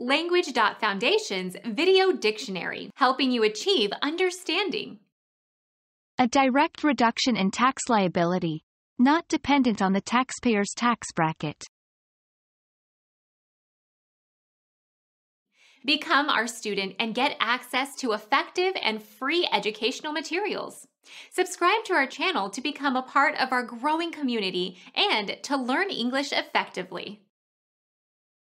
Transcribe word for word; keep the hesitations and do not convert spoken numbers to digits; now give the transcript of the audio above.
Language dot Foundation's Video Dictionary, helping you achieve understanding. A direct reduction in tax liability, not dependent on the taxpayer's tax bracket. Become our student and get access to effective and free educational materials. Subscribe to our channel to become a part of our growing community and to learn English effectively.